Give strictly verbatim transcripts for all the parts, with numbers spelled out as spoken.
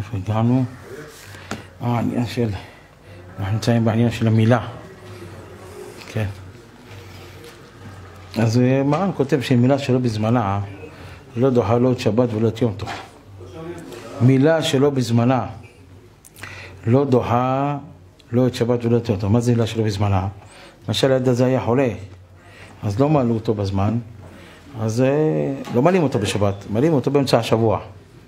איפה הגענו? אה, העניין של... אנחנו נמצאים בעניין של המילה. כן. אז מרן כותב שמילה שלא בזמנה, לא דוחה לא את שבת ולא את יום טוב. מילה שלא בזמנה, לא דוחה לא את שבת ולא את יום טוב. מה זה מילה שלא בזמנה? למשל הילד הזה היה חולה, אז לא מעלו אותו בזמן, אז לא מעלים אותו בשבת, מעלים אותו באמצע השבוע.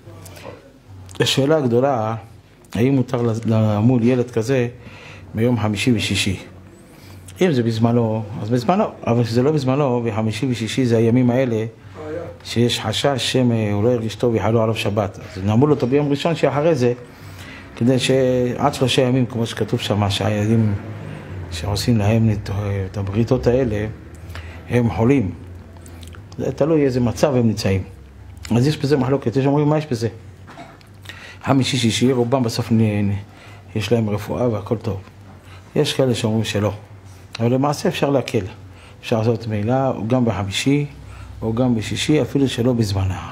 השאלה הגדולה, האם מותר למול ילד כזה ביום חמישי ושישי? אם זה בזמנו, אז בזמנו, אבל שזה לא בזמנו, וחמישי ושישי זה הימים האלה, שיש חשש שהוא לא ירגיש טוב ויחלו עליו שבת. אז נעמול אותו ביום ראשון שאחרי זה, כדי שעד שלושה ימים, כמו שכתוב שם, שהילדים שעושים להם את הבריתות האלה, הם חולים. זה תלוי איזה מצב הם נמצאים. אז יש בזה מחלוקת, יש אומרים מה יש בזה? חמישי שישי, רובם בסוף יש להם רפואה והכל טוב. יש כאלה שאומרים שלא. אבל למעשה אפשר להקל. אפשר לעשות מילה, או גם בחמישי, או גם בשישי, אפילו שלא בזמנה.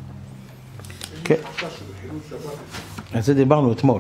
כן. אז זה דיברנו אתמול.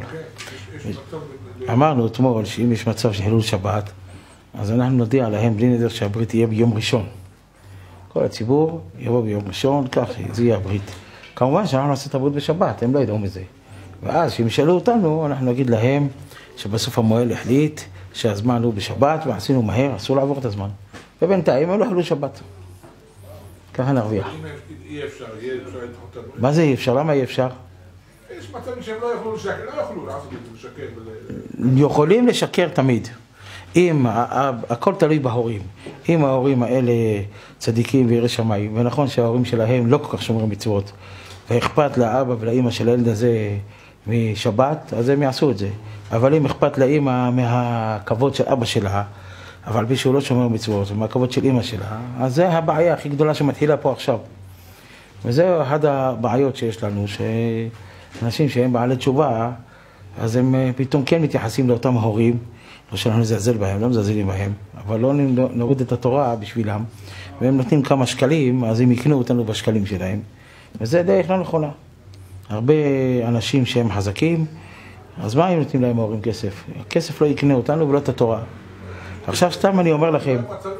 אמרנו אתמול שאם יש מצב של חילול שבת, אז אנחנו נודיע להם בלי נדר שהברית יהיה ביום ראשון. כל הציבור יבוא ביום ראשון, כך זה יהיה הברית. כמובן שאנחנו נעשה את הברית בשבת, הם לא ידעו מזה. ואז כשהם ישאלו אותנו, אנחנו נגיד להם שבסוף המועל החליט שהזמן הוא בשבת, ועשינו מהר, אסור לעבור את הזמן. ובינתיים הם לא חילול שבת. ככה נרוויח. אי אפשר, אי אפשר לדחות את הברית. מה זה אי אפשר? למה אי אפשר? יש מצבים שהם לא יכולו לשקר, לא יכולו לעשות את זה, לשקר. יכולים לשקר תמיד. אם הכל תלוי בהורים, אם ההורים האלה צדיקים ויראי שמיים, ונכון שההורים שלהם לא כל כך שומרים מצוות, ואכפת לאבא ולאמא של הילד הזה משבת, אז הם יעשו את זה. אבל אם אכפת לאמא מהכבוד של אבא שלה, אבל בי שהוא לא שומר מצוות, ומהכבוד של אמא שלה, אז זה הבעיה הכי גדולה שמתחילה פה עכשיו. וזה אחת הבעיות שיש לנו, שאנשים שהם בעלי תשובה, אז הם פתאום כן מתייחסים לאותם הורים, לא שאנחנו נזלזל בהם, לא מזלזלים בהם, אבל לא נוריד את התורה בשבילם, והם נותנים כמה שקלים, אז הם יקנו אותנו בשקלים שלהם. וזה דרך לא נכונה. הרבה אנשים שהם חזקים, אז מה הם נותנים להם ההורים כסף? הכסף לא יקנה אותנו ולא את התורה. עכשיו סתם אני אומר לכם,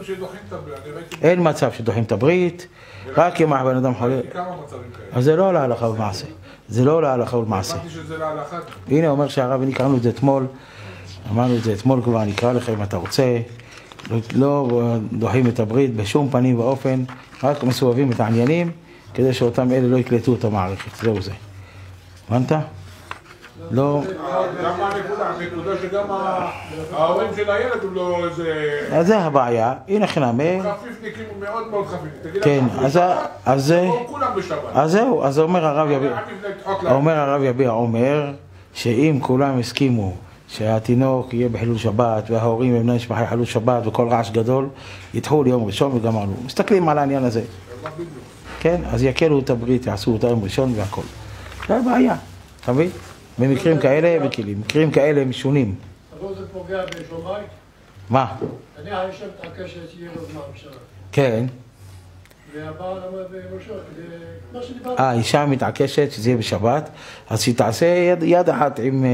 אין מצב שדוחים את הברית, רק אם הבן אדם חולה. אז זה לא עולה הלכה ומעשה. זה לא עולה הלכה ומעשה. הנה אומר שהרב, אני קראנו את זה אתמול, אמרנו את זה אתמול כבר, אני אקרא לכם אם אתה רוצה, לא דוחים את הברית בשום פנים ואופן, רק מסובבים את העניינים, כדי שאותם אלה לא יקלטו את המערכת. זהו זה. הבנת? לא... גם הנקודה, הנקודה שגם ההורים של הילד הוא לא איזה... אז זה הבעיה, הנה חינמה. חפיפניקים הוא מאוד מאוד חפיפניק. כן, אז זה... כולם בשבת. אז זהו, אז אומר הרב יביע, אומר הרב יביע, אומר שאם כולם הסכימו שהתינוק יהיה בחילול שבת, וההורים הם נשפחה יחלול שבת וכל רעש גדול, ידחו ליום ראשון וגמרנו. מסתכלים על העניין הזה. כן, אז יקלו את הברית, יעשו אותה יום ראשון והכל. זה הבעיה, אתה מבין? במקרים כאלה וקילים, מקרים כאלה משונים. אבל זה פוגע בשלום בית? מה? אני האישה מתעקשת שיהיה לו זמן בשבת. כן. והבעל עמד בראשו, כדי... מה שדיברתי. אה, האישה מתעקשת שזה יהיה בשבת, אז שהיא תעשה יד, יד אחת עם,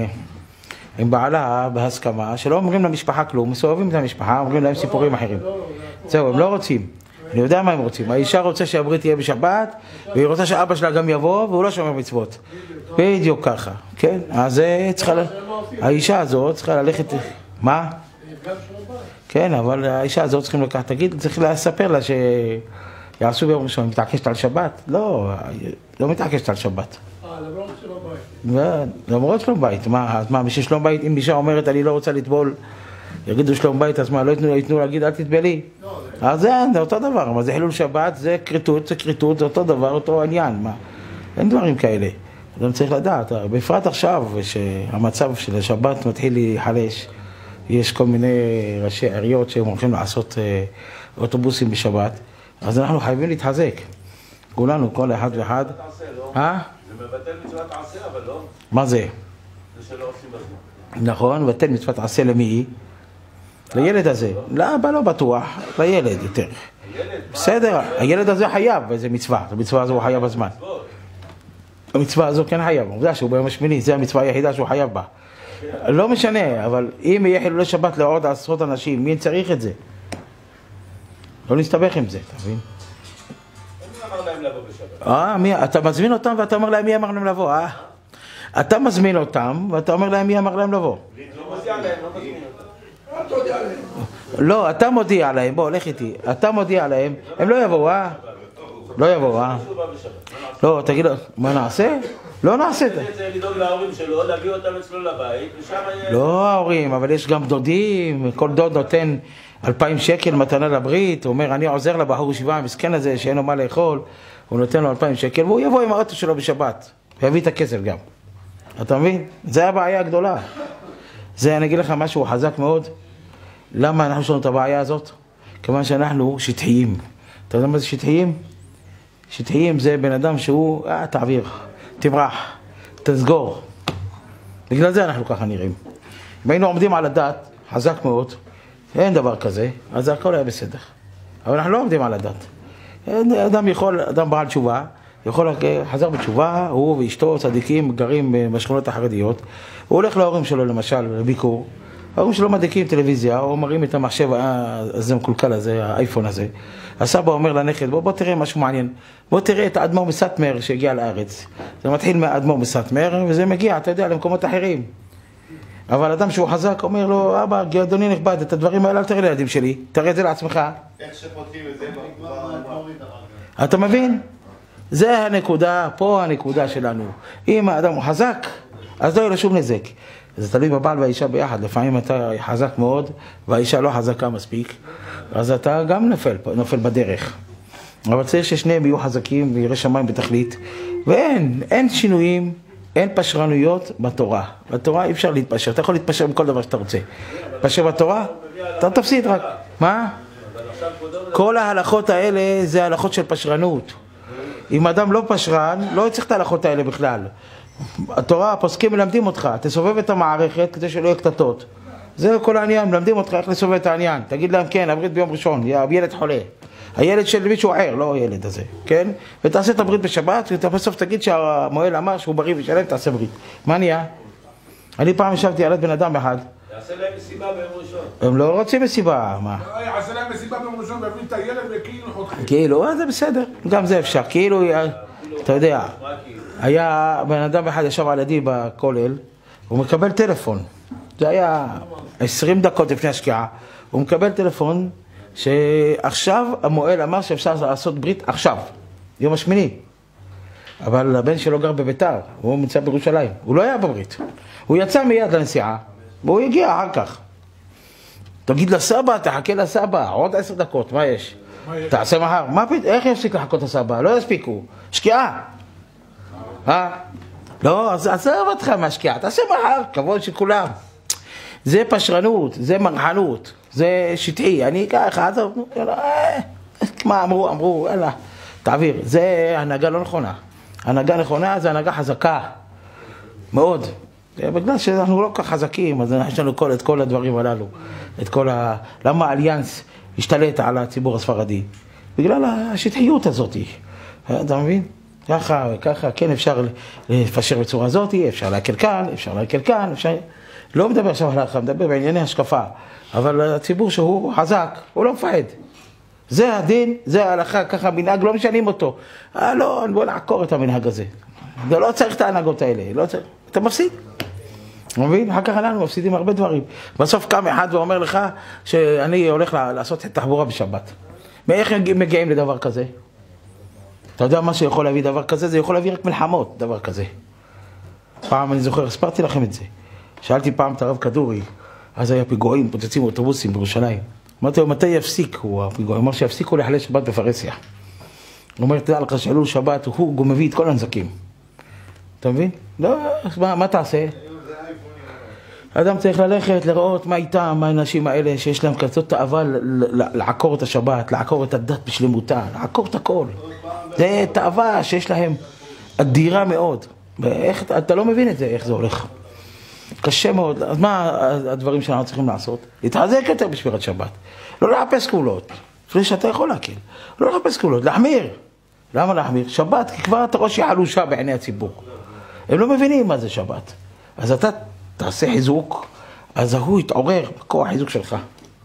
עם בעלה בהסכמה, שלא אומרים למשפחה כלום, מסובבים את המשפחה, אומרים להם סיפורים אחרים. זהו, הם לא רוצים. אני יודע מה הם רוצים. האישה רוצה שהברית תהיה בשבת, והיא רוצה שאבא שלה גם יבוא, והוא לא שומר מצוות. בדיוק ככה, כן? אז צריכה... האישה הזאת צריכה ללכת... מה? כן, אבל האישה הזאת צריכים לקחת, תגיד, צריך לספר לה שיעשו ביום ראשון, מתעקשת על שבת? לא, לא מתעקשת על שבת. אה, למרות שלום בית. למרות שלום בית. מה, אז מה, בשביל שלום בית, אם אישה אומרת, אני לא רוצה לטבול, יגידו שלום בית, אז מה, לא יתנו, יתנו להגיד, אל תטבלי? אז זה, זה אותו דבר, אבל זה חילול שבת, זה קריטות, זה קריטות, זה אותו דבר, אותו עניין, מה? אין דברים כאלה. אדם צריך לדעת, בפרט עכשיו, שהמצב של השבת מתחיל להיחלש, יש כל מיני ראשי עיריות שהם הולכים לעשות אוטובוסים בשבת, אז אנחנו חייבים להתחזק. כולנו, כל אחד ואחד. אה? זה מבטל מצוות עשה, אבל לא? מה זה? זה שלא עושים בזמן. נכון, מבטל מצוות עשה למי? לילד הזה. לאבא לא בטוח, לילד יותר. בסדר, הילד הזה חייב, איזה מצווה, המצווה הזו הוא חייב בזמן. המצווה הזו כן חייב, עובדה שהוא ביום השמיני, זה המצווה היחידה שהוא חייב בה. לא משנה, אבל אם יהיה חילולי שבת לעוד עשרות אנשים, מי צריך את זה? לא נסתבך עם זה, אתה מבין? מי אמר להם לבוא בשבת? אה, מי, אתה מזמין אותם ואתה אומר להם מי אמר להם לבוא, אה? אתה מזמין אותם ואתה אומר להם מי אמר להם לבוא. לא מודיע להם, לא מזמין אותם. אל תודיע להם. לא, אתה מודיע להם, בוא, לך איתי. אתה מודיע להם, הם לא יבואו, אה? לא יבואו, אה? לא, תגיד לו, מה נעשה? לא נעשה את זה. צריך לדאוג להורים שלו, להביא אותם אצלו לבית, ושם יהיה... לא ההורים, אבל יש גם דודים, כל דוד נותן אלפיים שקל מתנה לברית, הוא אומר, אני עוזר לבחור ישיבה המסכן הזה שאין לו מה לאכול, הוא נותן לו אלפיים שקל, והוא יבוא עם האוטו שלו בשבת, ויביא את הכסף גם. אתה מבין? זה הבעיה הגדולה. זה, אני אגיד לך משהו חזק מאוד. למה אנחנו יש לנו את הבעיה הזאת? כיוון שאנחנו שטחיים. אתה יודע מה זה שטחיים? שטחיים זה בן אדם שהוא, אה, תעביר, תברח, תסגור. בגלל זה אנחנו ככה נראים. אם היינו עומדים על הדת, חזק מאוד, אין דבר כזה, אז הכל היה בסדר. אבל אנחנו לא עומדים על הדת. אדם יכול, אדם בעל תשובה, יכול חזר בתשובה, הוא ואשתו צדיקים גרים בשכונות החרדיות, הוא הולך להורים שלו למשל לביקור, ההורים שלו מדליקים טלוויזיה, או מראים את המחשב הזה מקולקל הזה, האייפון הזה. הסבא אומר לנכד, בוא, בוא תראה משהו מעניין, בוא תראה את האדמו"ר מסאטמר שהגיע לארץ. זה מתחיל מהאדמו"ר מסאטמר, וזה מגיע, אתה יודע, למקומות אחרים. אבל אדם שהוא חזק אומר לו, אבא, אדוני נכבד, את הדברים האלה אל תראה לילדים שלי, תראה את זה לעצמך. איך שפותחים את זה אתה מבין? זה הנקודה, פה הנקודה שלנו. אם האדם הוא חזק, אז לא יהיה לו שום נזק. זה תלוי בבעל והאישה ביחד. לפעמים אתה חזק מאוד, והאישה לא חזקה מספיק, אז אתה גם נופל, נופל בדרך. אבל צריך ששניהם יהיו חזקים וירא שמיים בתכלית. ואין, אין שינויים, אין פשרנויות בתורה. בתורה אי אפשר להתפשר. אתה יכול להתפשר בכל דבר שאתה רוצה. להתפשר בתורה, אתה תפסיד רק. מה? כל ההלכות האלה זה הלכות של פשרנות. אם אדם לא פשרן, לא צריך את ההלכות האלה בכלל. התורה, הפוסקים מלמדים אותך, תסובב את המערכת כדי שלא יהיה קטטות. זה כל העניין, מלמדים אותך איך לסובב את העניין. תגיד להם כן, הברית ביום ראשון, ילד חולה. הילד של מישהו אחר, לא הילד הזה, כן? ותעשה את הברית בשבת, ובסוף תגיד שהמועל אמר שהוא בריא ושלם, תעשה ברית. מה נהיה? אני פעם ישבתי על יד בן אדם אחד. יעשה להם מסיבה ביום ראשון. הם לא רוצים מסיבה, מה? יעשה להם מסיבה ביום ראשון ויביא את הילד וכאילו חותכים. כאילו, זה בסדר, גם זה אפשר. כאילו, אתה יודע, היה בן אדם אחד ישב על ידי בכולל, הוא מקבל טלפון. זה היה עשרים דקות לפני השקיעה. הוא מקבל טלפון שעכשיו המועל אמר שאפשר לעשות ברית עכשיו, יום השמיני. אבל הבן שלו גר בביתר, הוא נמצא בירושלים. הוא לא היה בברית. הוא יצא מיד לנסיעה, והוא הגיע אחר כך. תגיד לסבא, תחכה לסבא, עוד עשר דקות, מה יש? תעשה מחר. מה פתאום? איך יפסיק לחכות לסבא? לא יספיקו. שקיעה. אה? לא, אז עזב אותך מהשקיעה, תעשה מחר, כבוד של כולם. זה פשרנות, זה מרחנות, זה שטעי. אני ככה, עזוב, מה אמרו? אמרו, אלא, תעביר. זה הנהגה לא נכונה. הנהגה נכונה זה הנהגה חזקה. מאוד. בגלל שאנחנו לא כך חזקים, אז יש לנו כל, את כל הדברים הללו. את כל ה... למה האליאנס השתלט על הציבור הספרדי? בגלל השטחיות הזאת. אתה מבין? ככה וככה, כן אפשר לפשר בצורה הזאת, אפשר להקל כאן, אפשר להקל כאן, אפשר... לא מדבר עכשיו הלכה, מדבר בענייני השקפה. אבל הציבור שהוא חזק, הוא לא מפחד. זה הדין, זה ההלכה, ככה מנהג, לא משנים אותו. אה, לא, בוא נעקור את המנהג הזה. זה לא צריך את ההנהגות האלה, לא צריך. אתה מפסיד. אתה מבין? אחר כך אנחנו מפסידים הרבה דברים. בסוף קם אחד ואומר לך שאני הולך לעשות את תחבורה בשבת. מאיך מגיעים לדבר כזה? אתה יודע מה שיכול להביא דבר כזה? זה יכול להביא רק מלחמות, דבר כזה. פעם אני זוכר, הספרתי לכם את זה. שאלתי פעם את הרב כדורי, אז היה פיגועים, פוצצים אוטובוסים בירושלים. אמרתי לו, מתי יפסיק הוא הפיגוע? אמר שיפסיקו לחלל שבת בפרסיה. הוא אומר, תדע לך שעלול שבת, הוא מביא את כל הנזקים. אתה מבין? לא, מה, מה תעשה? אדם צריך ללכת, לראות מה איתם, מה האנשים האלה שיש להם כזאת תאווה לעקור את השבת, לעקור את הדת בשלמותה, לעקור את הכל. זה תאווה שיש להם אדירה מאוד. ואיך, אתה לא מבין את זה, איך זה הולך. קשה מאוד. אז מה הדברים שאנחנו צריכים לעשות? להתחזק יותר בשבירת שבת. לא לחפש קולות. לפני שאתה יכול להקל. לא לחפש קולות, להחמיר. למה להחמיר? שבת, כי כבר אתה רואה שהיא חלושה בעיני הציבור. הם לא מבינים מה זה שבת. אז אתה תעשה חיזוק, אז הוא יתעורר בכוח חיזוק שלך.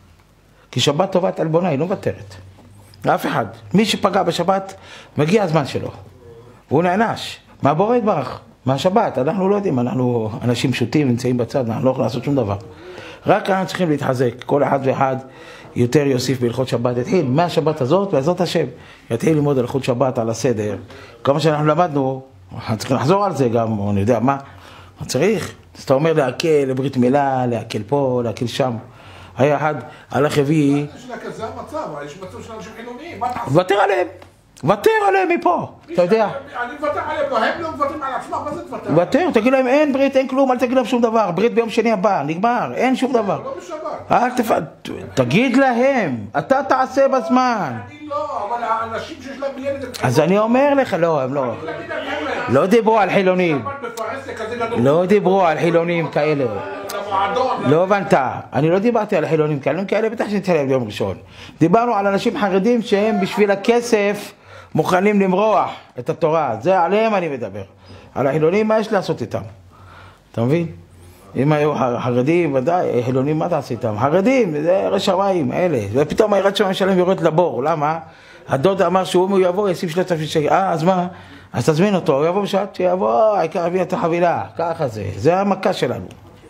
כי שבת טובת עלבונה, היא לא מוותרת. אף אחד. מי שפגע בשבת, מגיע הזמן שלו. והוא נענש. מה בורא יתברך? מהשבת. אנחנו לא יודעים, אנחנו אנשים פשוטים, נמצאים בצד, אנחנו לא יכולים לעשות שום דבר. רק אנחנו צריכים להתחזק. כל אחד ואחד יותר יוסיף בהלכות שבת. יתחיל מהשבת הזאת, בעזרת השם. יתחיל ללמוד הלכות שבת על הסדר. כל מה שאנחנו למדנו, אנחנו צריכים לחזור על זה גם, או אני יודע מה. צריך. אז אתה אומר להקל, לברית מילה, להקל פה, להקל שם. היה אחד, הלך הביא... יש לה כזה המצב, יש מצב של אנשים חילוניים, מה תעשה? ותר עליהם, ותר עליהם מפה, אתה יודע. אני מוותר עליהם, הם לא מוותרים על עצמם, מה זה תוותר? ותר, תגיד להם אין ברית, אין כלום, אל תגיד להם שום דבר, ברית ביום שני הבא, נגמר, אין שום דבר. לא בשבת. אל תפ... תגיד להם, אתה תעשה בזמן. אני לא, אבל האנשים שיש להם ילד... אז אני אומר לך, לא, הם לא. לא דיברו על חילונים. לא דיברו על חילונים כאלה. לא הבנת, אני לא דיברתי על חילונים כאלה, כאלה בטח שנצא להם ביום ראשון. דיברנו על אנשים חרדים שהם בשביל הכסף מוכנים למרוח את התורה, זה עליהם אני מדבר. על החילונים מה יש לעשות איתם? אתה מבין? אם היו חרדים, ודאי, חילונים מה תעשה איתם? חרדים, זה רשמיים, אלה. ופתאום הירד שם שלהם יורד לבור, למה? הדוד אמר שהוא הוא יבוא, ישים שלושת אלפים שקל, אה, אז מה? אז תזמין אותו, הוא יבוא בשעת שיבוא, העיקר הביא את החבילה, ככה זה, זה המכה שלנו.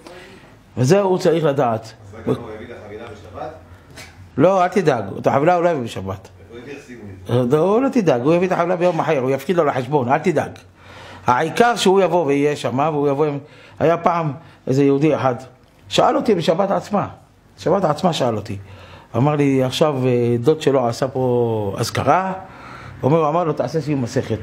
וזה הוא צריך לדעת. אז רק הוא הביא את החבילה בשבת? לא, אל תדאג, את החבילה הוא לא הביא בשבת. הוא הביא סיגונית. הוא לא תדאג, הוא הביא את החבילה ביום אחר, הוא יפקיד לו לחשבון, אל תדאג. העיקר שהוא יבוא ויהיה שם, והוא יבוא... היה פעם איזה יהודי אחד, שאל אותי בשבת עצמה, שבת עצמה שאל אותי. אמר לי, עכשיו דוד שלו עשה פה אזכרה, הוא אומר, אמר לו, תעשה סיום מסכת.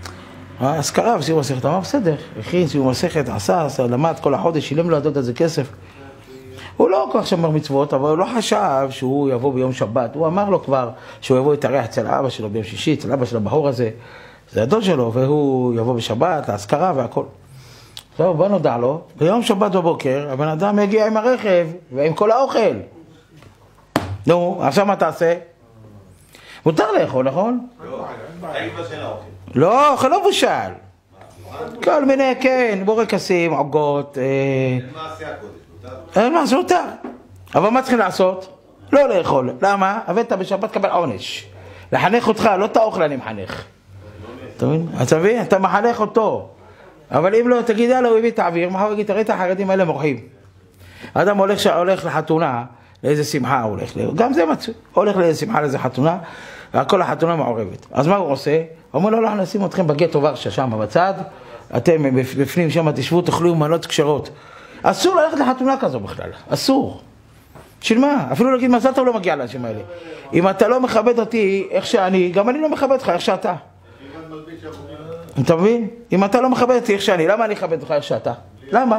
אזכרה וסיום מסכת, אמר, בסדר, הכין סיום מסכת, עשה, למד כל החודש, שילם לו הדוד הזה כסף. הוא לא כל כך שמר מצוות, אבל הוא לא חשב שהוא יבוא ביום שבת. הוא אמר לו כבר שהוא יבוא להתארח אצל אבא שלו ביום שישי, אצל אבא של הבחור הזה. זה הדוד שלו, והוא יבוא בשבת, להזכרה והכל. עכשיו בוא נודע לו, ביום שבת בבוקר, הבן אדם מגיע עם הרכב ועם כל האוכל. נו, עכשיו מה תעשה? מותר לאכול, נכון? לא, אין בשל האוכל. לא, אוכל לא בושל. כל מיני, כן, בורקסים, עוגות. אין מעשה הקודש, מותר? אין מה, זה מותר. אבל מה צריכים לעשות? לא לאכול. למה? הבאת בשבת קבל עונש. לחנך אותך, לא את האוכל אני מחנך. אתה מבין? אתה מבין? אתה מחנך אותו. אבל אם לא, תגיד, יאללה, הוא הביא את האוויר, מה הוא יגיד, תראי את החרדים האלה מורחים. האדם הולך, הולך לחתונה, לאיזה שמחה הוא הולך, גם זה מצוי. הולך לאיזה שמחה, לאיזה חתונה, וכל החתונה מעורבת. אז מה הוא עושה? הוא אומר לו, לא, נשים אתכם בגטו ורשה שם בצד, אתם בפנים שם תשבו, תאכלו מנות כשרות. אסור ללכת לחתונה כזו בכלל, אסור. של מה? אפילו להגיד מזל טוב לא מגיע לאנשים האלה. אם אתה לא מכבד אותי איך שאני, גם אני לא מכבד אותך איך שאתה. אתה מבין? אם אתה לא מכבד אותי איך שאני, למה אני אכבד אותך איך שאתה? למה?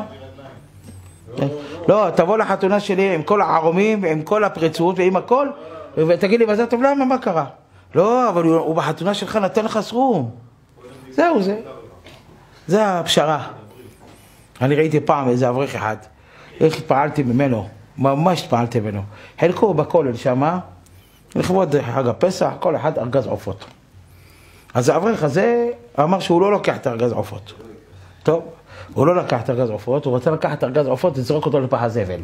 לא, תבוא לחתונה שלי עם כל הערומים, עם כל הפריצות ועם הכל, ותגיד לי מזל טוב, למה? מה קרה? לא, אבל הוא בחתונה שלך נתן לך סכום. זהו זה. זה הפשרה. אני ראיתי פעם איזה אברך אחד, איך התפעלתי ממנו, ממש התפעלתי ממנו. חלקו בכולל שמה, לכבוד חג הפסח, כל אחד ארגז עופות. אז האברך הזה אמר שהוא לא לוקח את ארגז עופות. טוב, הוא לא לקח את ארגז עופות, הוא רוצה לקחת את ארגז עופות וזרוק אותו לפח הזבל.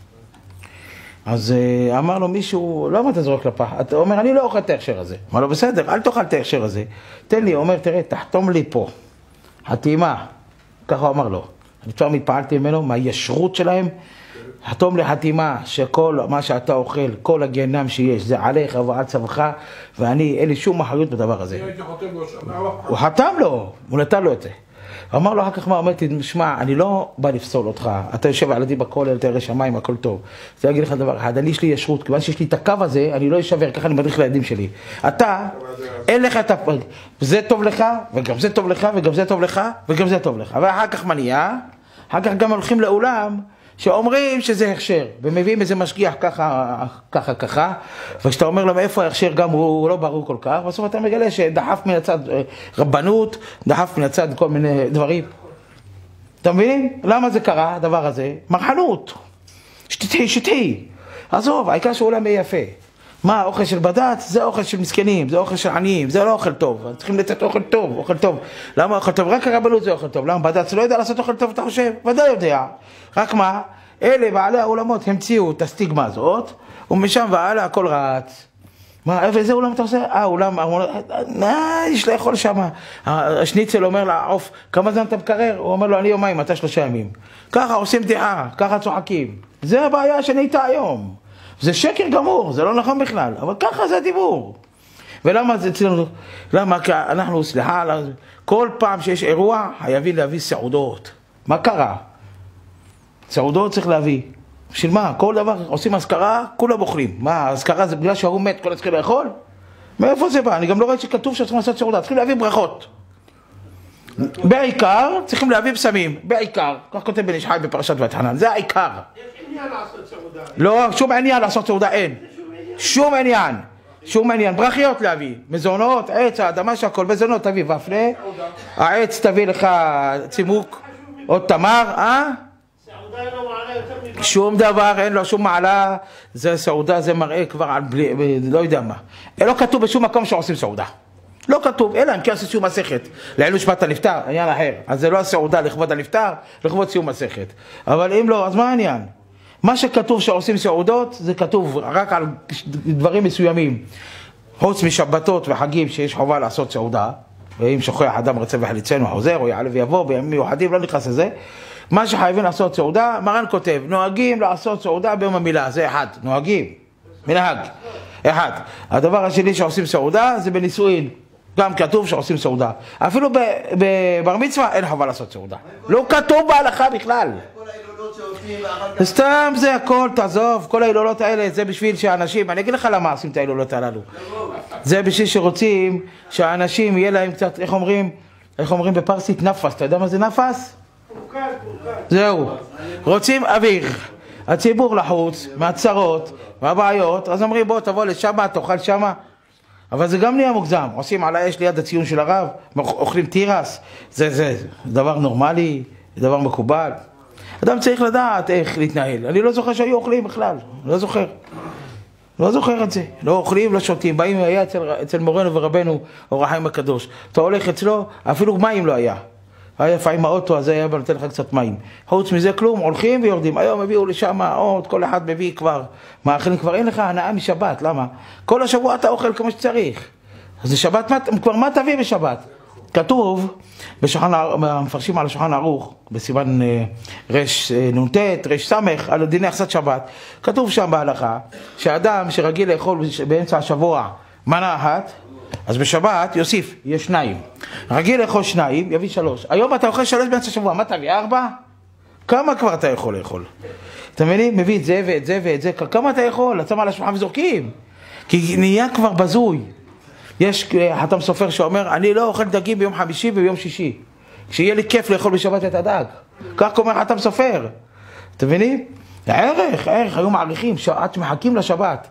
אז אמר לו מישהו, למה אתה זורק לפח? אתה אומר, אני לא אוכל את ההכשר הזה. אמר לו, בסדר, אל תאכל את ההכשר הזה. תן לי, הוא אומר, תראה, תחתום לי פה. חתימה. ככה הוא אמר לו. אני כבר מתפעלתי ממנו, מהישרות שלהם. חתום לי חתימה שכל מה שאתה אוכל, כל הגיהנם שיש, זה עליך ועל צווארך, ואני, אין לי שום אחריות בדבר הזה. הוא חתם לו, הוא נתן לו את זה. אמר לו אחר כך מה, אמרתי, שמע, אני לא בא לפסול אותך, אתה יושב על ידי בכולל, תראה שמיים, הכל טוב. זה יגיד לך דבר אחד, אני יש לי ישרות, כיוון שיש לי את הקו הזה, אני לא ישבר, ככה אני מדריך לילדים שלי. אתה, אין לך את הפרק, זה טוב לך, וגם זה טוב לך, וגם זה טוב לך, וגם זה טוב לך. ואחר כך מה נהיה? אחר כך גם הולכים לאולם, שאומרים שזה הכשר, ומביאים איזה משגיח ככה, ככה, ככה, וכשאתה אומר לו מאיפה ההכשר גם הוא לא ברור כל כך, בסוף אתה מגלה שדחף מן הצד רבנות, דחף מן הצד כל מיני דברים. אתה מבין? למה זה קרה, הדבר הזה? מרחנות. שטחי, שטחי. עזוב, העיקר שעולם יהיה יפה. מה, האוכל של בד"ץ? זה אוכל של מסכנים, זה אוכל של עניים, זה לא אוכל טוב. צריכים לתת אוכל טוב, אוכל טוב. למה אוכל טוב? רק הרבנות זה אוכל טוב. למה בד"ץ לא יודע לעשות אוכל טוב, אתה חושב? ודאי יודע. רק מה? אלה בעלי האולמות המציאו את הסטיגמה הזאת, ומשם והלאה הכל רץ. מה, איזה אולם אתה עושה? אה, אולם, מה, יש לאכול שם. השניצל אומר לעוף, כמה זמן אתה מקרר? הוא אומר לו, אני יומיים, אתה שלושה ימים. ככה עושים דעה, ככה צוחקים. זה הבעיה שנהייתה היום. זה שקר גמור, זה לא נכון בכלל, אבל ככה זה הדיבור. ולמה זה אצלנו? למה? כי אנחנו, סליחה, כל פעם שיש אירוע, חייבים להביא סעודות. מה קרה? סעודות צריך להביא. בשביל מה? כל דבר, עושים אזכרה, כולם אוכלים. מה, אזכרה זה בגלל שהוא מת, כל צריכים לאכול? מאיפה זה בא? אני גם לא ראיתי שכתוב שצריכים לעשות סעודה, צריכים להביא ברכות. בעיקר, צריכים להביא בשמים, בעיקר. כך כותב בן איש חי בפרשת ותחנן, זה העיקר. יש עניין לעשות סעודה. לא, שום עניין לעשות סעודה, אין. שום עניין. שום עניין. ברכיות להביא. מזונות, עץ, האדמה שהכל, מזונות תביא ופלה. העץ תביא לך צימוק, עוד תמר, אה? שום דבר, אין לו שום מעלה, זה סעודה, זה מראה כבר על בלי, לא יודע מה. לא כתוב בשום מקום שעושים סעודה. לא כתוב, אלא אם כן עושים סיום מסכת. לעילוי נשמת הנפטר, עניין אחר. אז זה לא הסעודה לכבוד הנפטר, לכבוד סיום מסכת. אבל אם לא, אז מה העניין? מה שכתוב שעושים סעודות, זה כתוב רק על דברים מסוימים. חוץ משבתות וחגים שיש חובה לעשות סעודה, ואם שוכח אדם רצה וחליצנו, חוזר, או יעלה ויבוא, בימים מיוחדים, לא נכנס לזה. מה שחייבים לעשות סעודה, מרן כותב, נוהגים לעשות סעודה ביום המילה, זה אחד, נוהגים, מנהג, אחד. הדבר השני שעושים סעודה זה בנישואין, גם כתוב שעושים סעודה. אפילו בבר מצווה אין חובה לעשות סעודה. לא כתוב בהלכה בכלל. סתם זה הכל, תעזוב, כל ההילולות האלה, זה בשביל שאנשים, אני אגיד לך למה עושים את ההילולות הללו. זה בשביל שרוצים שהאנשים יהיה להם קצת, איך אומרים, איך אומרים בפרסית נפס, אתה יודע מה זה נפס? זהו, רוצים אוויר, הציבור לחוץ, מהצרות, מהבעיות, אז אומרים בוא תבוא לשמה, תאכל שמה, אבל זה גם נהיה מוגזם, עושים על האש ליד הציון של הרב, אוכלים תירס, זה, זה דבר נורמלי, זה דבר מקובל. אדם צריך לדעת איך להתנהל, אני לא זוכר שהיו אוכלים בכלל, לא זוכר, לא זוכר את זה, לא אוכלים, לא שותים, באים, היה אצל, אצל מורנו ורבנו אור החיים הקדוש, אתה הולך אצלו, אפילו מים לא היה. היה לפעמים האוטו הזה היה נותן לך קצת מים. חוץ מזה כלום, הולכים ויורדים. היום הביאו לשם עוד, כל אחד מביא כבר. מאכלים כבר אין לך הנאה משבת, למה? כל השבוע אתה אוכל כמו שצריך. אז לשבת, כבר מה תביא בשבת? כתוב, בשולחן, מפרשים על השולחן ערוך, בסימן רש נ"ט, רש סמך, על דיני יחסת שבת. כתוב שם בהלכה, שאדם שרגיל לאכול באמצע השבוע מנה אחת, אז בשבת יוסיף, יש שניים. רגיל לאכול שניים, יביא שלוש. היום אתה אוכל שלוש באמצע השבוע, מה תביא? ארבע? כמה כבר אתה יכול לאכול? אתה מבינים? מביא את זה ואת זה ואת זה, כמה אתה יכול? אתה שם על השולחן וזורקים. כי נהיה כבר בזוי. יש חתם סופר שאומר, אני לא אוכל דגים ביום חמישי וביום שישי. כשיהיה לי כיף לאכול בשבת את הדג. כך אומר חתם סופר. אתה מבינים? ערך, ערך, היו מעריכים, שעת מחכים לשבת.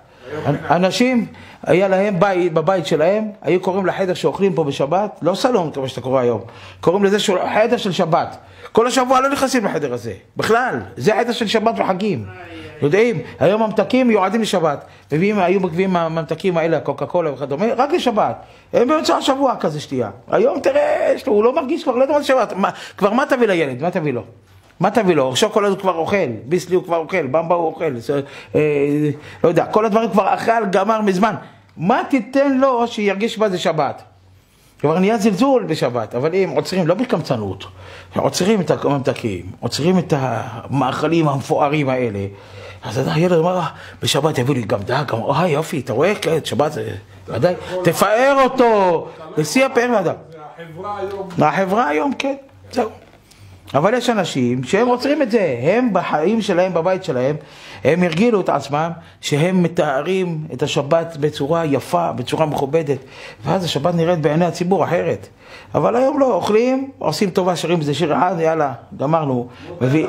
אנשים, היה להם בית, בבית שלהם, היו קוראים לחדר שאוכלים פה בשבת, לא סלון כמו שאתה קורא היום, קוראים לזה חדר של שבת. כל השבוע לא נכנסים לחדר הזה, בכלל, זה חדר של שבת וחגים. יודעים, היום הממתקים מיועדים לשבת, מביאים, היו מגביעים הממתקים האלה, הקוקה קולה וכדומה, רק לשבת. הם באמצע השבוע כזה שתייה. היום תראה, הוא לא מרגיש כבר, לא יודע מה זה שבת. כבר מה תביא לילד? מה תביא לו? מה תביא לו? שוקולד הוא כבר אוכל, ביסלי הוא כבר אוכל, במבה הוא אוכל, אה, לא יודע, כל הדברים כבר אכל, גמר מזמן. מה תיתן לו שירגיש בה זה שבת? כבר נהיה זלזול בשבת, אבל אם עוצרים, לא בקמצנות, עוצרים את הממתקים, עוצרים את המאכלים המפוארים האלה, אז הילד אומר, בשבת יביאו לי גם דג, גם, אה יופי, אתה רואה? כן, שבת זה, ודאי, תפאר אותו, לשיא הפאר ואדם. החברה היום. החברה היום, כן, זהו. אבל יש אנשים שהם עוצרים את זה, הם בחיים שלהם, בבית שלהם, הם הרגילו את עצמם שהם מתארים את השבת בצורה יפה, בצורה מכובדת, ואז השבת נראית בעיני הציבור אחרת. אבל היום לא, אוכלים, עושים טובה, שרים בזה שיר אחד, יאללה, גמרנו. מביא...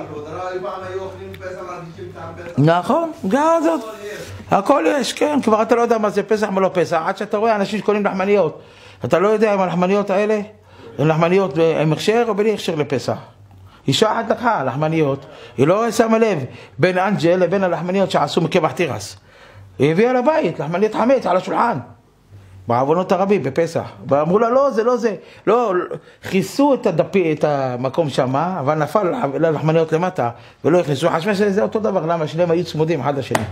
נכון, גם זאת. הכל יש, כן, כבר אתה לא יודע מה זה פסח מה לא פסח, עד שאתה רואה אנשים שקונים לחמניות. אתה לא יודע אם הלחמניות האלה, הן לחמניות עם הכשר או בלי הכשר לפסח. אישה אחת לקחה לחמניות, היא לא שמה לב בין אנג'ל לבין הלחמניות שעשו מקמח תירס. היא הביאה לבית, לחמנית חמץ על השולחן. בעוונות הרבים, בפסח. ואמרו לה, לא, זה לא זה. לא, חיסו את הדפי, את המקום שם, אבל נפל לחמניות למטה, ולא הכניסו. חשבה שזה אותו דבר, למה? שניהם היו צמודים אחד לשני.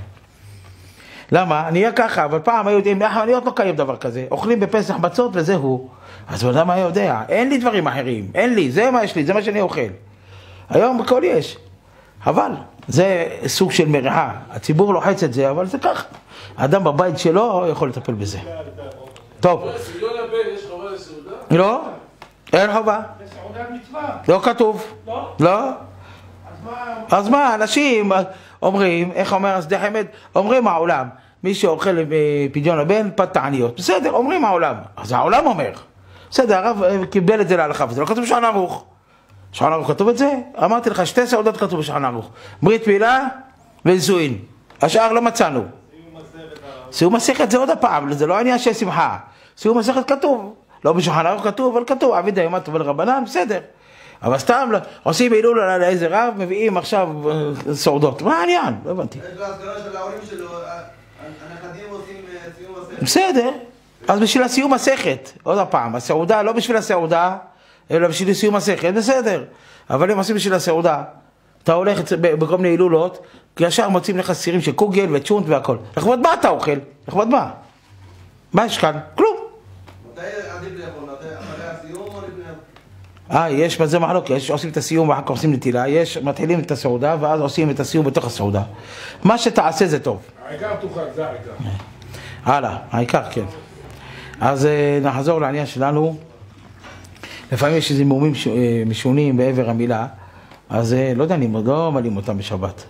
למה? נהיה ככה, אבל פעם היו יודעים, לחמניות לא קיים דבר כזה. אוכלים בפסח מצות וזהו. אז למה היה יודע? אין לי דברים אחרים, אין לי, זה מה יש לי, זה מה שאני אוכל. היום בכל יש. אבל זה סוג של מרעה. הציבור לוחץ את זה, אבל זה ככה. האדם בבית שלו יכול לטפל בזה. טוב. בסגנון הבן יש חובה לסעודה? לא, אין חובה. בסעודת מצווה. לא כתוב. לא? לא. אז מה... אז מה, אנשים אומרים, איך אומר השדה חמד? אומרים העולם, מי שאוכל פדיון הבן, פת תעניות. בסדר, אומרים העולם. אז העולם אומר. בסדר, הרב קיבל את זה להלכה, וזה לא כתוב בשולחן ערוך. בשולחן ערוך כתוב את זה? אמרתי לך, שתי סעודות כתוב בשולחן ערוך. ברית מילה ונישואין. השאר לא מצאנו. סיום מסכת זה עוד הפעם, זה לא עניין של שמחה. סיום מסכת כתוב, לא בשולחן ערוך כתוב, אבל כתוב, עביד היומת טובל רבנן, בסדר. אבל סתם עושים הילול על איזה רב, מביאים עכשיו סעודות. מה העניין? לא הבנתי. יש לו הסגרה של ההורים שלו, הנכדים עושים סיום מסכת. בסדר, אז בשביל הסיום מסכת, עוד הפעם, הסעודה לא בשביל הסעודה, אלא בשביל סיום מסכת, בסדר. אבל הם עושים בשביל הסעודה. אתה הולך בכל מיני הילולות, כי ישר מוצאים לך סירים של קוגל וצ'ונט והכל. לכבוד מה אתה אוכל? לכבוד מה? מה יש כאן? כלום. מתי עדיף לאכול? אחרי הסיום או לפני? אה, יש בזה מחלוקת, יש עושים את הסיום ואחר כך עושים נטילה, יש, מתחילים את הסעודה ואז עושים את הסיום בתוך הסעודה. מה שתעשה זה טוב. העיקר תוכל, זה העיקר. הלאה, העיקר, כן. אז נחזור לעניין שלנו. לפעמים יש איזה מומים משונים בעבר המילה, אז לא יודע, אני לא מלאים אותם בשבת.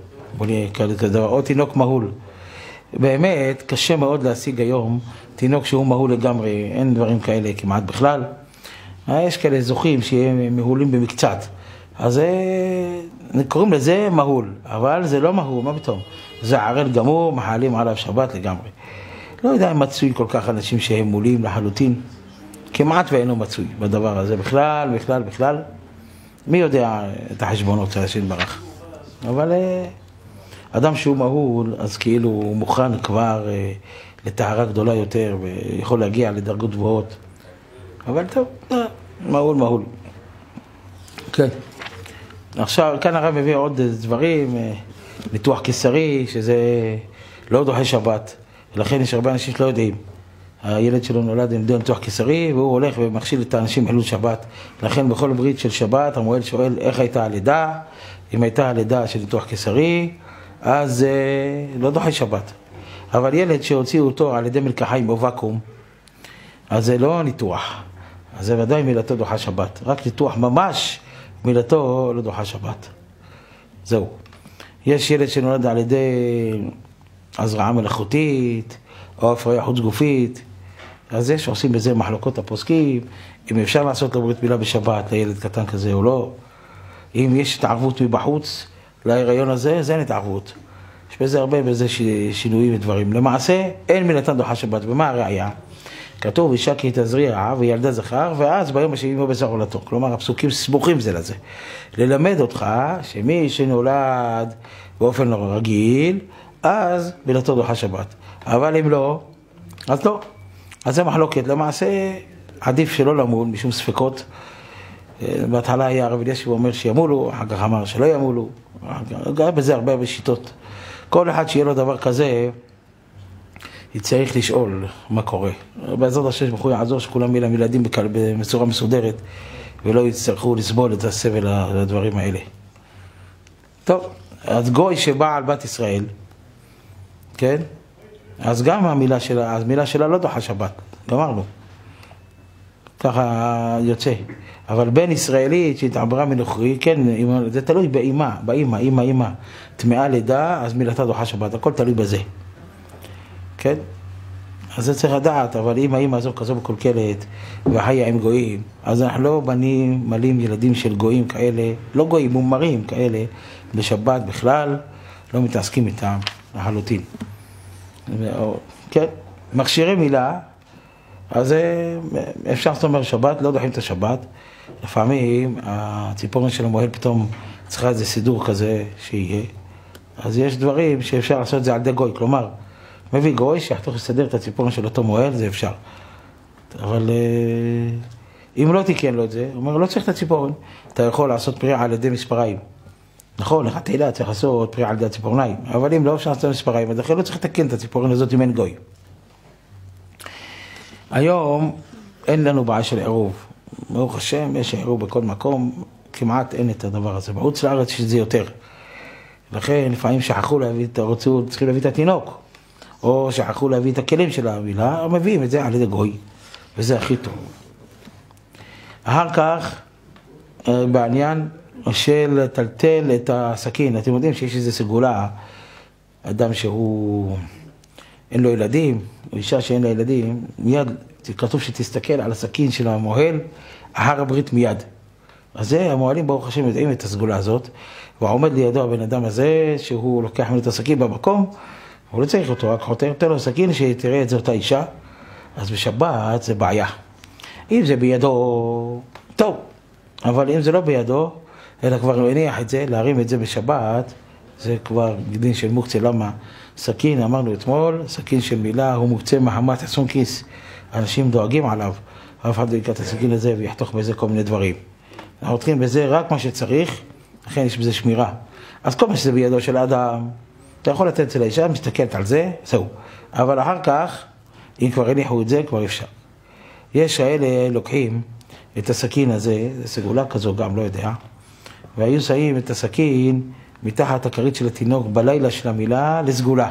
או תינוק מהול. באמת, קשה מאוד להשיג היום תינוק שהוא מהול לגמרי, אין דברים כאלה כמעט בכלל. יש כאלה זוכים שהם מהולים במקצת. אז קוראים לזה מהול, אבל זה לא מהול, מה פתאום? זה ערל גמור, מחלים עליו שבת לגמרי. לא יודע אם מצוי כל כך אנשים שהם מולים לחלוטין. כמעט ואינו מצוי בדבר הזה בכלל, בכלל, בכלל. מי יודע את החשבונות של השם ברח. אבל אדם שהוא מהול, אז כאילו הוא מוכן כבר לטהרה גדולה יותר, ויכול להגיע לדרגות גבוהות. אבל טוב, מהול, מהול. כן. עכשיו, כאן הרב מביא עוד דברים, ניתוח קיסרי, שזה לא דוחה שבת. ולכן יש הרבה אנשים שלא יודעים. הילד שלו נולד עם ניתוח קיסרי, והוא הולך ומכשיל את האנשים חילול שבת. לכן בכל ברית של שבת, המועל שואל איך הייתה הלידה. אם הייתה הלידה של ניתוח קיסרי, אז אה, לא דוחה שבת. אבל ילד שהוציאו אותו על ידי מלקחיים או וקום, אז זה לא ניתוח. אז זה ודאי מילתו דוחה שבת. רק ניתוח ממש, מילתו לא דוחה שבת. זהו. יש ילד שנולד על ידי הזרעה מלאכותית, או הפריה חוץ גופית, אז יש עושים בזה מחלוקות הפוסקים, אם אפשר לעשות לו ברית מילה בשבת לילד קטן כזה או לא, אם יש התערבות מבחוץ להיריון הזה, זה אין התערבות. יש בזה הרבה בזה שינויים ודברים. למעשה, אין מילתן דוחה שבת. ומה הראיה? כתוב, אישה כי תזריע וילדה זכר, ואז ביום השני ימו בשר עולתו. כלומר, הפסוקים סמוכים זה לזה. ללמד אותך שמי שנולד באופן רגיל, אז מילתו דוחה שבת. אבל אם לא, אז לא. אז זה מחלוקת. למעשה, עדיף שלא למול משום ספקות. בהתחלה היה הרב אלישיב אומר שימולו, אחר כך אמר שלא ימולו. גם בזה הרבה בשיטות. כל אחד שיהיה לו דבר כזה, יצטרך לשאול מה קורה. בעזרת השם בחור יעזור שכולם יהיו להם ילדים בצורה מסודרת, ולא יצטרכו לסבול את הסבל לדברים האלה. טוב, אז גוי שבא על בת ישראל, כן? אז גם המילה שלה, המילה שלה לא דוחה שבת, גמרנו. ככה יוצא. אבל בן ישראלית שהתעברה מנוכרי, כן, זה תלוי באמא, באמא, אמא, אמא. טמאה לידה, אז מילתה דוחה שבת, הכל תלוי בזה. כן? אז זה צריך לדעת, אבל אם האמא הזו כזו מקולקלת, וחיה עם גויים, אז אנחנו לא בנים מלאים ילדים של גויים כאלה, לא גויים, מומרים כאלה, בשבת בכלל, לא מתעסקים איתם, לחלוטין. כן? מכשירי מילה, אז אפשר זאת אומר שבת, לא דוחים את השבת. לפעמים הציפורן של המוהל פתאום צריכה איזה סידור כזה שיהיה. אז יש דברים שאפשר לעשות את זה על ידי גוי, כלומר, מביא גוי שיחתוך לסדר את הציפורן של אותו מוהל, זה אפשר. אבל אם לא תיקן לו את זה, הוא אומר, לא צריך את הציפורן. אתה יכול לעשות פריעה על ידי מספריים. נכון, לך תהילה, צריך לעשות פריעה על ידי הציפורניים. אבל אם לא אפשר לעשות מספריים, אז אחרי לא צריך לתקן את הציפורן הזאת אם אין גוי. היום אין לנו בעיה של עירוב. ברוך השם, יש עירוב בכל מקום, כמעט אין את הדבר הזה. בחוץ לארץ שזה יותר. לכן לפעמים שכחו להביא את הרצו, צריכים להביא את התינוק. או שכחו להביא את הכלים של המילה, מביאים את זה על ידי גוי. וזה הכי טוב. אחר כך, בעניין של לטלטל את הסכין. אתם יודעים שיש איזו סגולה, אדם שהוא אין לו ילדים, או אישה שאין לה ילדים, מיד כתוב שתסתכל על הסכין של המוהל, אחר הברית מיד. אז זה, המוהלים ברוך השם יודעים את הסגולה הזאת, ועומד לידו הבן אדם הזה, שהוא לוקח ממנו את הסכין במקום, הוא לא צריך אותו, רק חותר יותר לו סכין שתראה את זה אותה אישה, אז בשבת זה בעיה. אם זה בידו, טוב, אבל אם זה לא בידו, אלא כבר להניח את זה, להרים את זה בשבת, זה כבר דין של מוקצה. למה? סכין, אמרנו אתמול, סכין של מילה, הוא מוקצה מחמת עשון כיס. אנשים דואגים עליו, אף אחד יקח את הסכין הזה ויחתוך בזה כל מיני דברים. אנחנו הולכים בזה רק מה שצריך, לכן יש בזה שמירה. אז כל מה שזה בידו של האדם, אתה יכול לתת את זה לאישה, מסתכלת על זה, זהו. אבל אחר כך, אם כבר הניחו את זה, כבר אפשר. יש האלה לוקחים את הסכין הזה, זה סגולה כזו גם, לא יודע, והיו שמים את הסכין מתחת הכרית של התינוק בלילה של המילה לסגולה.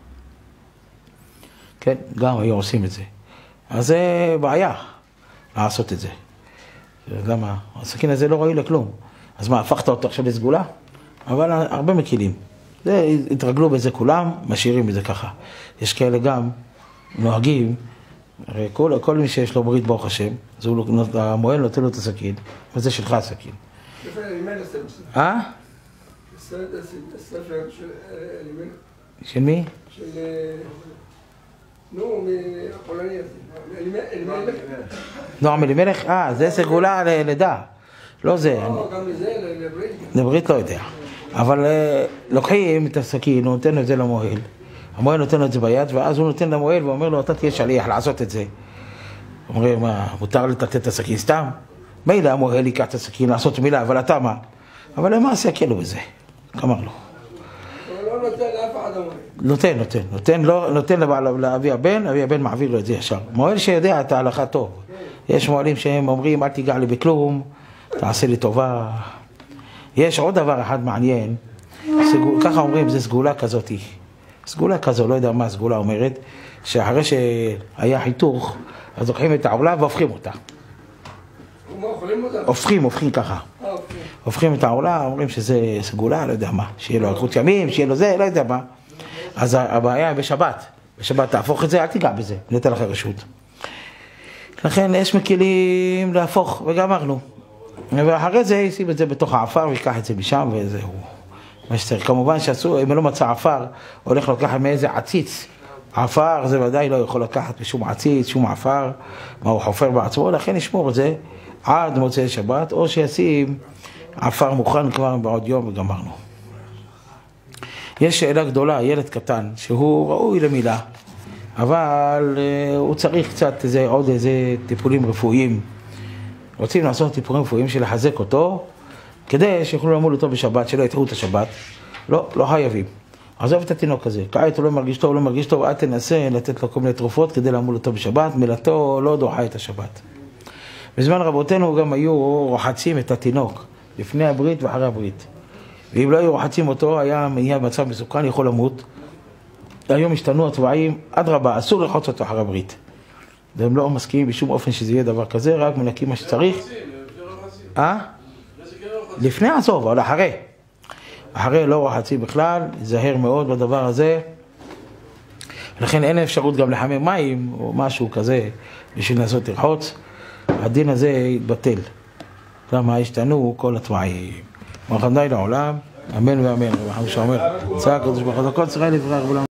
כן, גם היו עושים את זה. אז זה בעיה לעשות את זה. למה? הסכין הזה לא ראוי לכלום. אז מה, הפכת אותו עכשיו לסגולה? אבל הרבה מקילים. זה, התרגלו בזה כולם, משאירים את זה ככה. יש כאלה גם נוהגים, הרי כל, כל מי שיש לו ברית ברוך השם, אז הוא, המוהל נותן לו את הסכין, וזה שלך הסכין. אה? הספר של אלימלך. של מי? של... נו, מהפולני הזה. אלימלך. נועם אלימלך? אה, זה סגולה ללידה. לא זה. לא, גם לזה, לברית. לברית לא יודע. אבל לוקחים את הסכין, הוא נותן את זה למוהל. המוהל נותן לו את זה ביד, ואז הוא נותן למוהל ואומר לו, אתה תהיה שליח לעשות את זה. אומרים, מה, מותר לתת את הסכין סתם? מילא המוהל ייקח את הסכין לעשות מילה, אבל אתה מה? אבל למעשה יקלו בזה, אמר לו. הוא לא נותן לאף אחד המוהל. נותן, נותן, נותן, לא, נותן לאבי הבן, אבי הבן מעביר לו את זה ישר. מוהל שיודע את ההלכה טוב. יש מוהלים שהם אומרים, אל תיגע לי בכלום, תעשה לי טובה. יש עוד דבר אחד מעניין, סגול, ככה אומרים, זה סגולה כזאת. סגולה כזו, לא יודע מה סגולה אומרת, שאחרי שהיה חיתוך, אז לוקחים את העולה והופכים אותה. הופכים, הופכים ככה. הופכים את העולה, אומרים שזה סגולה, לא יודע מה, שיהיה לו אריכות ימים, שיהיה לו זה, לא יודע מה. אז הבעיה בשבת, בשבת תהפוך את זה, אל תיגע בזה, ניתן לך רשות. לכן יש מקלים להפוך, וגמרנו. ואחרי זה ישים את זה בתוך העפר, ויקח את זה משם, וזהו. מה שצריך, כמובן שעשו, אם לא מצא עפר, הולך לקחת מאיזה עציץ. עפר זה ודאי לא יכול לקחת בשום עציץ, שום עפר, מה הוא חופר בעצמו, לכן ישמור את זה עד מוצאי שבת, או שישים עפר מוכן כבר בעוד יום וגמרנו. יש שאלה גדולה, ילד קטן, שהוא ראוי למילה, אבל uh, הוא צריך קצת איזה, עוד איזה טיפולים רפואיים. רוצים לעשות טיפולים רפואיים של לחזק אותו, כדי שיוכלו למול אותו בשבת, שלא יתחו את השבת. לא, לא חייבים. עזוב את התינוק הזה, כעת הוא לא מרגיש טוב, לא מרגיש טוב, אל תנסה לתת לו כל מיני תרופות כדי למול אותו בשבת, מילתו לא דוחה את השבת. בזמן רבותינו גם היו רוחצים את התינוק, לפני הברית ואחרי הברית. ואם לא היו רוחצים אותו, היה מניע במצב מסוכן, יכול למות. היום השתנו התוואים, עד רבה, אסור לחוץ אותו אחרי הברית. והם לא מסכימים בשום אופן שזה יהיה דבר כזה, רק מנקים מה שצריך. אה? לפני עזוב, אבל אחרי. אחרי לא רוחצים בכלל, זהר מאוד בדבר הזה. לכן אין אפשרות גם לחמם מים או משהו כזה בשביל לעשות לרחוץ. הדין הזה יתבטל. למה השתנו כל התוואים. מלחמדי לעולם, אמן ואמן. רבי חמישה אומר, צעק קדוש ברוך הוא, כל ישראל יברח.